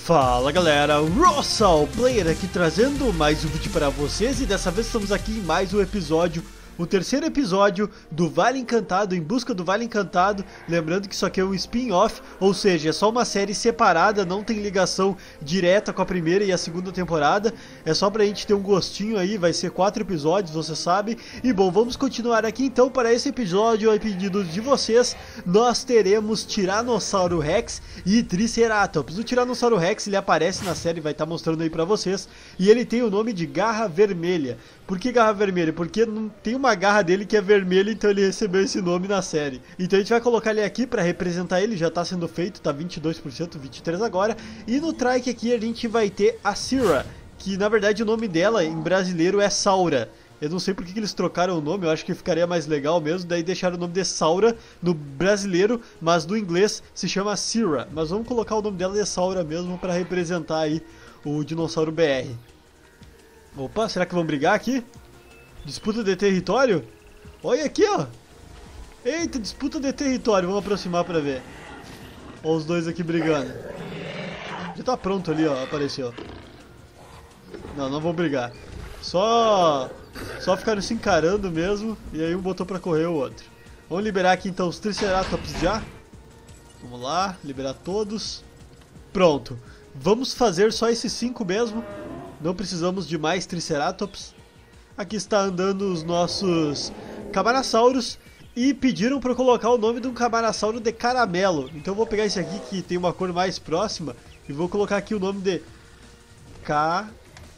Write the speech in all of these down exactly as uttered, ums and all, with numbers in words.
Fala galera, Russell Player aqui trazendo mais um vídeo para vocês e dessa vez estamos aqui em mais um episódio, o terceiro episódio do Vale Encantado, Em Busca do Vale Encantado. Lembrando que isso aqui é um spin-off, ou seja, é só uma série separada, não tem ligação direta com a primeira e a segunda temporada. É só pra gente ter um gostinho aí, vai ser quatro episódios, você sabe. E bom, vamos continuar aqui então. Para esse episódio, a pedido de vocês, nós teremos Tiranossauro Rex e Triceratops. O Tiranossauro Rex, ele aparece na série, vai estar mostrando aí pra vocês, e ele tem o nome de Garra Vermelha. Por que Garra Vermelha? Porque não tem uma garra dele que é vermelha, então ele recebeu esse nome na série. Então a gente vai colocar ele aqui pra representar ele, já tá sendo feito, tá vinte e dois por cento, vinte e três por cento agora. E no trike aqui a gente vai ter a Cira, que na verdade o nome dela em brasileiro é Saura. Eu não sei por que eles trocaram o nome, eu acho que ficaria mais legal mesmo, daí deixaram o nome de Saura no brasileiro, mas no inglês se chama Cira. Mas vamos colocar o nome dela de Saura mesmo pra representar aí o dinossauro B R. Opa, será que vão brigar aqui? Disputa de território? Olha aqui, ó. Eita, disputa de território. Vamos aproximar pra ver. Olha os dois aqui brigando. Já tá pronto ali, ó. Apareceu. Não, não vão brigar. Só... Só ficaram se encarando mesmo. E aí um botou pra correr o outro. Vamos liberar aqui então os Triceratops já. Vamos lá, liberar todos. Pronto. Vamos fazer só esses cinco mesmo. Não precisamos de mais Triceratops. Aqui está andando os nossos Camarassauros. E pediram para eu colocar o nome de um Camarassauro de caramelo. Então eu vou pegar esse aqui que tem uma cor mais próxima. E vou colocar aqui o nome de Caramelo.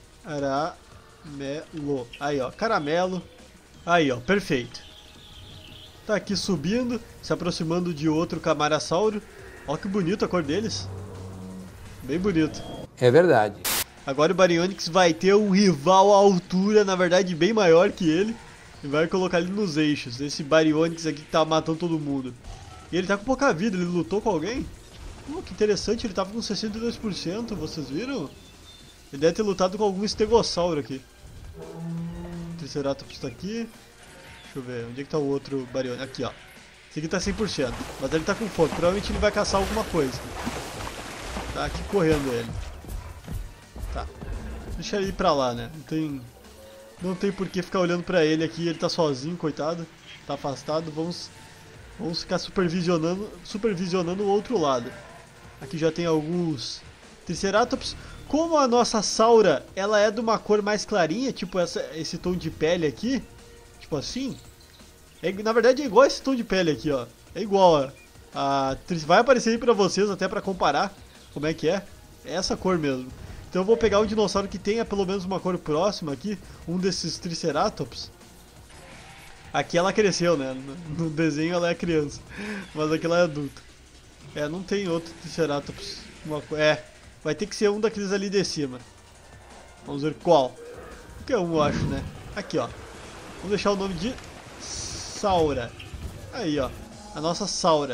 Aí ó, caramelo. Aí ó, perfeito. Tá aqui subindo, se aproximando de outro Camarassauro. Olha que bonito a cor deles. Bem bonito. É verdade. Agora o Baryonyx vai ter um rival à altura, na verdade bem maior que ele. E vai colocar ele nos eixos. Esse Baryonyx aqui que tá matando todo mundo. E ele tá com pouca vida, ele lutou com alguém? Oh, que interessante, ele tava com sessenta e dois por cento, vocês viram? Ele deve ter lutado com algum estegossauro aqui. O Triceratops tá aqui. Deixa eu ver, onde é que tá o outro Baryonyx? Aqui ó. Esse aqui tá cem por cento, mas ele tá com fome, provavelmente ele vai caçar alguma coisa. Tá aqui correndo ele. Tá, deixa ele ir pra lá, né? Não tem, não tem por que ficar olhando pra ele aqui, ele tá sozinho, coitado. Tá afastado, vamos, vamos ficar supervisionando, supervisionando o outro lado. Aqui já tem alguns Triceratops. Como a nossa Saura, ela é de uma cor mais clarinha, tipo essa, esse tom de pele aqui. Tipo assim. É, na verdade é igual esse tom de pele aqui, ó. É igual, ó. A, vai aparecer aí pra vocês, até pra comparar como é que é. É essa cor mesmo. Então eu vou pegar um dinossauro que tenha pelo menos uma cor próxima aqui. Um desses Triceratops. Aqui ela cresceu, né? No, no desenho ela é criança. Mas aqui ela é adulta. É, não tem outro Triceratops. Uma, é, vai ter que ser um daqueles ali de cima. Vamos ver qual. Qualquer um eu acho, né? Aqui, ó. Vamos deixar o nome de Saura. Aí, ó. A nossa Saura.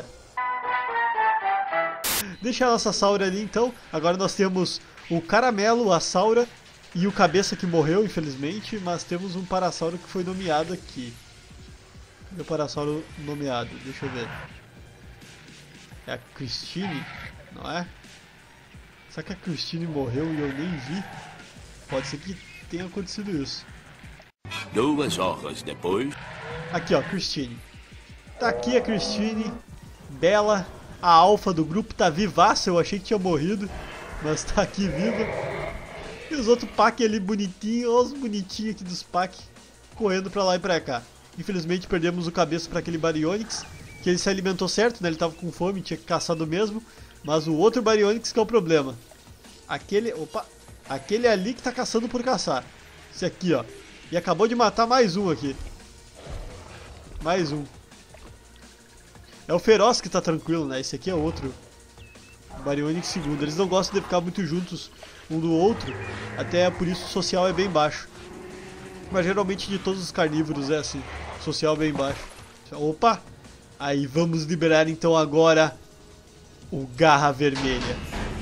Deixa a nossa Saura ali então. Agora nós temos o Caramelo, a Saura e o Cabeça que morreu, infelizmente. Mas temos um Parasauro que foi nomeado aqui. Cadê o Parasauro nomeado? Deixa eu ver. É a Christine, não é? Será que a Christine morreu e eu nem vi? Pode ser que tenha acontecido isso. Duas horas depois. Aqui ó, Christine. Tá aqui a Christine. Bela. A alfa do grupo tá vivaça, eu achei que tinha morrido. Mas tá aqui viva. E os outros pack ali bonitinhos. Olha os bonitinhos aqui dos pack. Correndo pra lá e pra cá. Infelizmente perdemos o cabeça pra aquele Baryonyx. Que ele se alimentou certo, né? Ele tava com fome, tinha caçado mesmo. Mas o outro Baryonyx que é o problema. Aquele... Opa! Aquele ali que tá caçando por caçar. Esse aqui, ó. E acabou de matar mais um aqui. Mais um. É o Feroz que tá tranquilo, né? Esse aqui é outro. Baryonyx segundo. Eles não gostam de ficar muito juntos um do outro. Até por isso o social é bem baixo. Mas geralmente de todos os carnívoros é assim. Social bem baixo. Opa! Aí vamos liberar então agora o Garra Vermelha.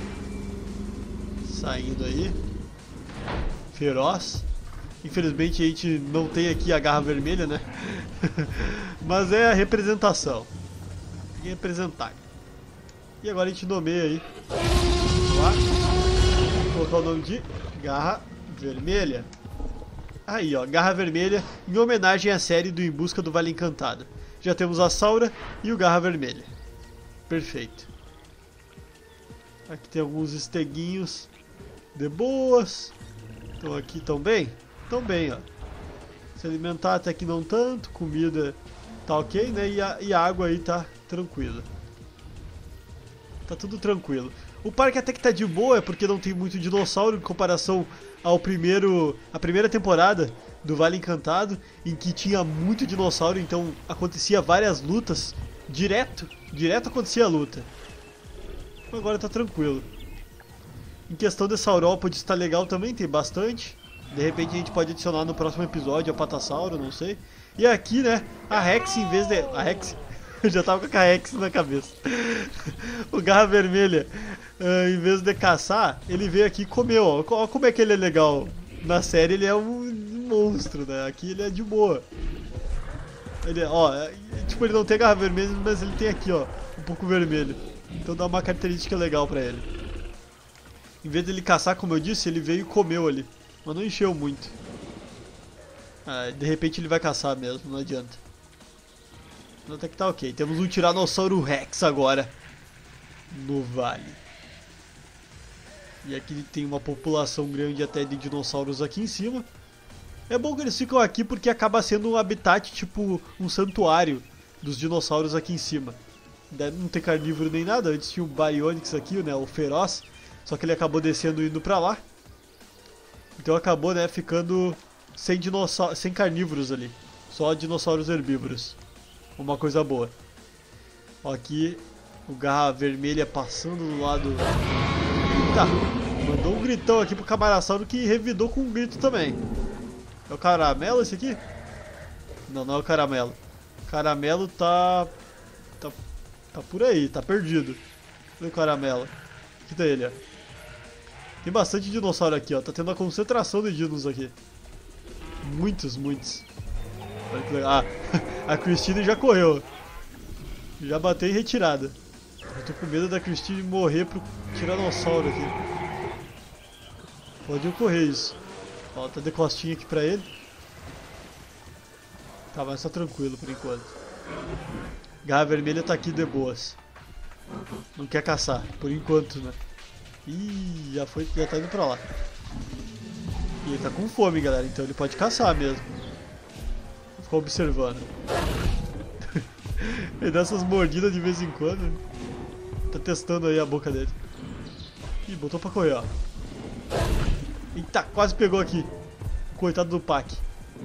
Saindo aí. Feroz. Infelizmente a gente não tem aqui a Garra Vermelha, né? Mas é a representação. Tem que representar. E agora a gente nomeia aí. Vamos lá. colocar o nome de Garra Vermelha. Aí, ó, Garra Vermelha, em homenagem à série do Em Busca do Vale Encantado. Já temos a Saura e o Garra Vermelha. Perfeito. Aqui tem alguns esteguinhos de boas. Então aqui estão bem? Estão bem, ó. Se alimentar até que não tanto, comida tá ok, né? E a, e a água aí tá tranquila. Tá tudo tranquilo. O parque até que tá de boa, é porque não tem muito dinossauro em comparação ao primeiro, a primeira temporada do Vale Encantado, em que tinha muito dinossauro, então acontecia várias lutas, direto, direto acontecia a luta. Agora tá tranquilo. Em questão de saurópodes tá legal também, tem bastante. De repente a gente pode adicionar no próximo episódio a Patassauro, não sei. E aqui, né, a Rex em vez de... A Rex? Eu já tava com a Rex na cabeça. O Garra Vermelha, uh, em vez de caçar, ele veio aqui e comeu, ó. Ó como é que ele é legal. Na série ele é um monstro, né? Aqui ele é de boa. Ele, ó, é, tipo, ele não tem garra vermelha, mas ele tem aqui, ó, um pouco vermelho. Então dá uma característica legal pra ele. Em vez de ele caçar, como eu disse, ele veio e comeu ali. Mas não encheu muito. Ah, de repente ele vai caçar mesmo, não adianta. Até que tá ok. Temos um Tiranossauro Rex agora no vale. E aqui tem uma população grande até de dinossauros aqui em cima. É bom que eles ficam aqui porque acaba sendo um habitat, tipo um santuário dos dinossauros aqui em cima. Não tem carnívoro nem nada. Antes tinha o Baryonyx aqui, né, o feroz. Só que ele acabou descendo e indo pra lá. Então acabou, né, ficando sem, dinossauro, sem carnívoros ali. Só dinossauros herbívoros. Uma coisa boa. Ó, aqui o Garra Vermelha passando do lado. Eita! Mandou um gritão aqui pro Camarasauro que revidou com um grito também. É o Caramelo esse aqui? Não, não é o Caramelo. O Caramelo tá... Tá, tá por aí, tá perdido. Cadê o Caramelo? Aqui tá ele, ó. Tem bastante dinossauro aqui, ó. Tá tendo uma concentração de dinos aqui. Muitos, muitos. Olha que legal. Ah, a Christine já correu. Já bateu em retirada. Eu tô com medo da Christine morrer pro Tiranossauro aqui. Pode ocorrer isso. Ó, tá de costinha aqui pra ele. Tá, mas tá tranquilo por enquanto. Garra Vermelha tá aqui de boas. Não quer caçar, por enquanto, né? Ih, já foi, já tá indo pra lá. E ele tá com fome, galera, então ele pode caçar mesmo. Vou ficar observando. Ele dá essas mordidas de vez em quando. Tá testando aí a boca dele. Ih, botou pra correr, ó. Eita, quase pegou aqui. Coitado do Pac.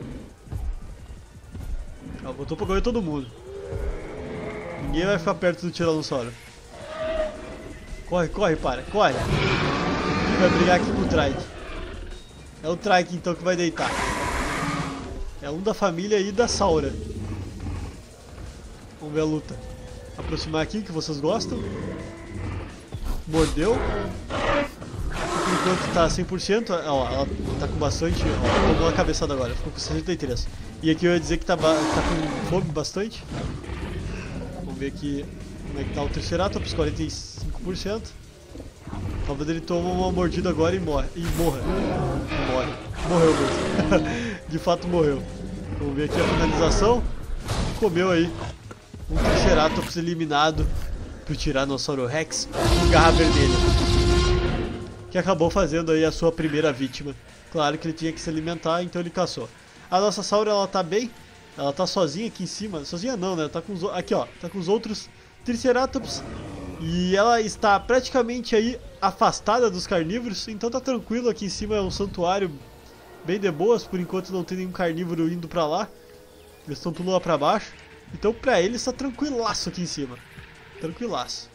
Ó, botou pra correr todo mundo. Ninguém vai ficar perto do Tiranossauro. Corre, corre, para, corre. Ele vai brigar aqui com o Trike. É o Trike então que vai deitar. É um da família aí da Saura. Vamos ver a luta. Aproximar aqui que vocês gostam. Mordeu. Por enquanto tá cem por cento. Ó, ela tá com bastante. Ó, tomou a cabeçada agora. Ficou com sessenta e três. E aqui eu ia dizer que tá, tá com fome bastante. Vamos ver aqui como é que tá o Triceratops. quarenta e cinco por cento. Talvez ele tome uma mordida agora e morre. E morra. E morre. Morreu mesmo. De fato morreu. Vamos ver aqui a finalização. Comeu aí. Um Triceratops eliminado pro Tiranossauro Rex com Garra Vermelha. Que acabou fazendo aí a sua primeira vítima. Claro que ele tinha que se alimentar, então ele caçou. A nossa Saura, ela tá bem. Ela tá sozinha aqui em cima. Sozinha não, né? Ela tá com os... Aqui, ó. Tá com os outros Triceratops. E ela está praticamente aí afastada dos carnívoros. Então tá tranquilo. Aqui em cima é um santuário bem de boas. Por enquanto não tem nenhum carnívoro indo pra lá. Eles estão tudo lá pra baixo. Então pra eles tá tranquilaço aqui em cima. Tranquilaço.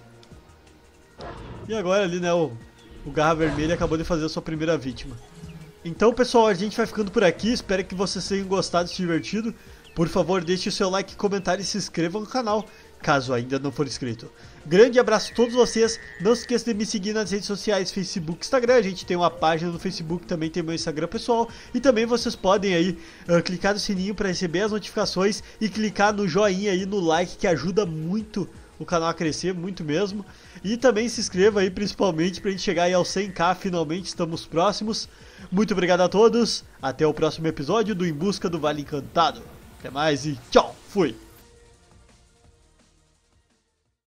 E agora ali, né, o, o Garra Vermelha acabou de fazer a sua primeira vítima. Então pessoal, a gente vai ficando por aqui. Espero que vocês tenham gostado e se divertido. Por favor, deixe o seu like, comentário e se inscreva no canal, caso ainda não for inscrito. Grande abraço a todos vocês. Não se esqueça de me seguir nas redes sociais, Facebook, Instagram. A gente tem uma página no Facebook, também tem meu Instagram pessoal. E também vocês podem aí uh, clicar no sininho para receber as notificações e clicar no joinha aí, no like, que ajuda muito o canal a crescer muito mesmo. E também se inscreva aí, principalmente, pra gente chegar aí aos cem k, finalmente estamos próximos. Muito obrigado a todos, até o próximo episódio do Em Busca do Vale Encantado. Até mais e tchau, fui!